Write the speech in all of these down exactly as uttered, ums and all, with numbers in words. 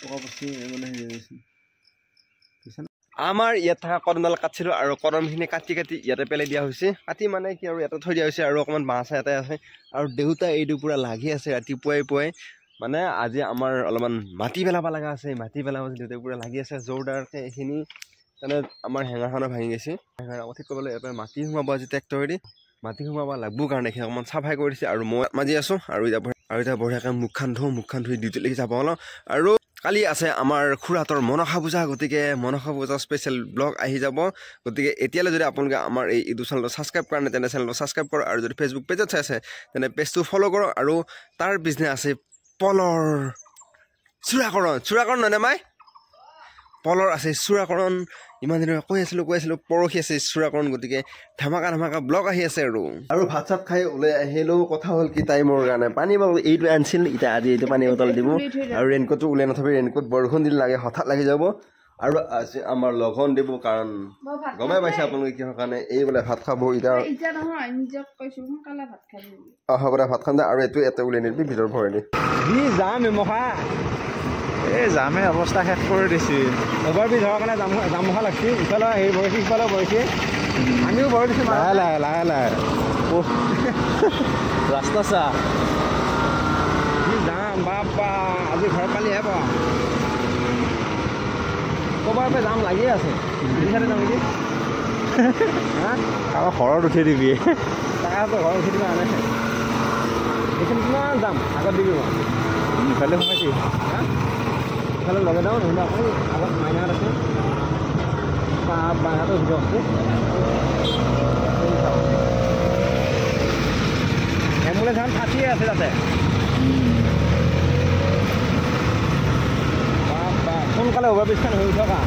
পকা পচি মানে আমাৰ ইয়াত থকা কদমডাল কাটিছিলো আৰু কদমখিনি কাটি কাটি ইয়াতে পেলাই দিয়া হৈছে কাটি মানে কি আৰু ইয়াতে থৈ দিয়া হৈছে আৰু অকণমান বাঁহ চাহ এটাই আছে আৰু দেউতা এইটো পুৰা লাগি আছে ৰাতিপুৱাই পুৱাই মানে আজি আমাৰ অলপমান মাটি পেলাব লগা আছে মাটি পেলাব দেউতাই পুৰা লাগি আছে জোৰদাৰকৈ এইখিনি মানে আমাৰ হেঙাৰখনো ভাঙি গৈছে হেঙাৰ আকৌ ঠিক কৰিবলৈ ইয়াৰ মাটি সোমাব আজি ট্ৰেক্টৰেদি মাটি সোমাব লাগব কাৰণে এইখিনি অকণমান চাফাই কৰি দিছে আৰু মই মাজি আছোঁ আৰু এতিয়া আৰু এতিয়া বঢ়িয়াকৈ মুখখন ধুওঁ মুখখন ধুই ডিউটিলৈকে যাব অলপ আৰু কালি আছে আমাৰ খুৰাহঁতৰ মনসা পূজা গতিকে মনসা পূজা স্পেচিয়েল ব্লগ আহি যাব গতিকে এতিয়ালৈ যদি আপোনালোকে আমাৰ এই ইউটিউব চেনেলটো ছাবস্ক্ৰাইব কৰা নাই তেনে চেনেলটো ছাবস্ক্ৰাইব কৰক আৰু যদি ফেচবুক পেজত চাই আছে তেনে পেজটো ফ'ল' কৰক আৰু তাৰ বিজনেছ আছে পলৰ চূড়াকৰণ চূড়াকৰণ নহয়নে মাই পলৰ আছে চূড়াকৰণ ইমান দিনৰ কৈ আছিলোঁ কৈ আছিলোঁ পৰহি আছে চূড়াকৰণ গতিকে ধামাকা ধামাকা ব্লগ আহি আছে আৰু আৰু ভাত চাত খাই ওলাই আহিলেও কথা হ'ল কি তাই মোৰ কাৰণে পানী বটল এইটো আনিছিল এতিয়া আজি এইটো পানী বটল দিব আৰু ৰেইনকোটটো ওলাই নথবি ৰেইনকোট বৰষুণ দিলে লাগে হঠাৎ লাগি যাব আৰু আজি আমাৰ লগন দিব কাৰণ গমাই পাইছে আপোনালোকে কিহৰ কাৰণে এই বোলে ভাত খাব এতিয়া অহা বোলে ভাত খাম দে আৰু এইটো এটা ওলাই নিবি ভিতৰত ভৰাই দি যি যাম এমখা এই জামে অৱস্থা শেষ কৰি দিছে এবাৰ বি ধৰাৰ কাৰণে জাম জামুখা লাগছি ইফালে হেৰি বহিছে সিফালে বহিছে আমিও ভৰাই দিছোঁ লাহে লাহে লাহে লাহে ৰাস্তা চা যি যাম বাপা আজি ঘৰত পালিহে পা ক'ৰবাৰ পৰা যাম লাগিয়ে আছে বিচাৰে যাম নেকি হা আমাৰ ঘৰত উঠি দিবি তাকে ঘৰত উঠি দিবা আনে এইখিনি কিমান যাম আগত দিবি মই ইফালে সোমাইছি হা ইফালে লগে যাওঁ নহ'লে আকৌ আগত মাইনাত আছে মাইনাটো ভিতৰত আছে এম্বুলেঞ্চ এখন ফাটিয়ে আছে তাতে সোনকালে অভাৰ ব্ৰিজখন হৈ থকা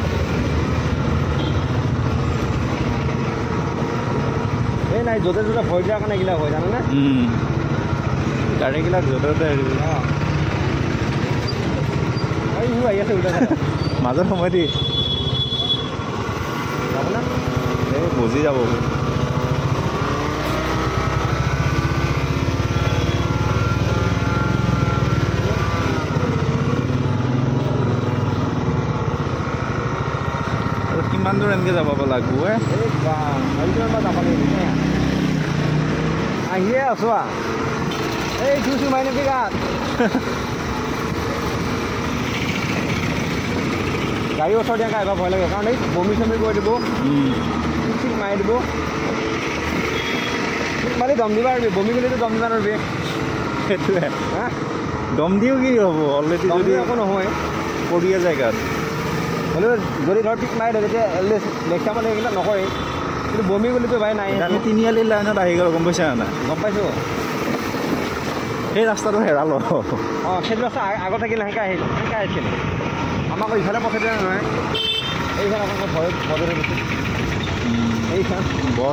এই নাই য'তে য'তে ভয় দিয়াৰ কাৰণে এইবিলাক হয় জানানে গাড়ীবিলাক য'তে ত'তে হেৰি অঁ এই আহি আছে ওলাই মাজত সময় দি যাব না এই বুজি যাব কিমান দূৰ এনেকৈ যাব লাগিব আহিয়ে আছো এই চুচু মাৰি নেকি গাত গাড়ী ওচৰত দিয়া আহিব ভয় লাগে কাৰণ এই বমি চমি কৰি দিব ঠিক মাৰি দিব ঠিক মাৰি দম দিবা পাৰিবি বমি কৰিলেতো দম দিবা নোৱাৰিবি সেইটোৱে হা দম দিও কি হ'ব অলৰেডি যদি একো নহয় পৰিয়া জেগাত হ'লেও যদি ধৰ ঠিক মাৰি তেতিয়া লেখা মানে এইবিলাক নকৰে কিন্তু বমি বুলিতো ভাই নাই আমি তিনিআলিৰ লাইনত আহি গ'লোঁ গম পাইছা নাই গম পাইছোঁ সেই ৰাস্তাটো হেৰালোঁ অঁ সেইটো ৰাস্তা আগত থাকিলে সেনেকৈ আহিল সেনেকৈ আহিছিল আমাক ইফালে পঠাই দিয়া নহয় এইখন আপোনালোকৰ ভয় বদলে দিছে এইখন বৰ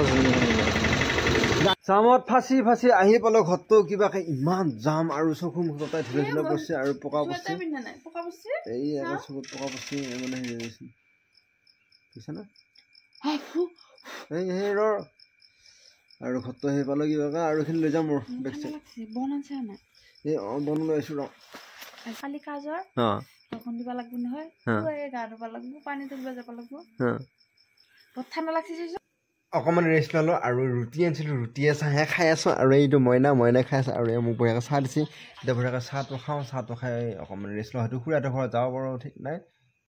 জামত ফাঁচি ফাঁচি আহি পালোঁ ঘৰটো কিবাকে ইমান জাম আৰু চকু মুখ ততাই ঢিলা ঢিলা পৰিছে আৰু পকা পচি এই এটা চকুত পকা পচি মানে হেৰি হৈছে বুজিছা না এই সেই ৰ আৰু ঘৰটো আহি পালোঁ কিবাকে আৰু এইখিনি লৈ যাম মোৰ বেগ চেগ এই অঁ বন লৈ আছোঁ ৰ খালি কাজৰ অঁ তখন দিবা লাগব নহয় গা ধুব লাগব পানী তুলিব যাব লাগব বহুত ঠাণ্ডা লাগছে অকণমান ৰেষ্ট ল'লোঁ আৰু ৰুটি আনিছিলোঁ ৰুটিয়ে চাহে খাই আছোঁ আৰু এইটো মইনা মইনাই খাই আছে আৰু এই মোক বঢ়িয়াকৈ চাহ দিছে এতিয়া বঢ়িয়াকৈ চাহটো খাওঁ চাহটো খাই অকণমান ৰেষ্ট লওঁ হয়তো খুৰাহঁতৰ ঘৰত যাব পাৰোঁ ঠিক নাই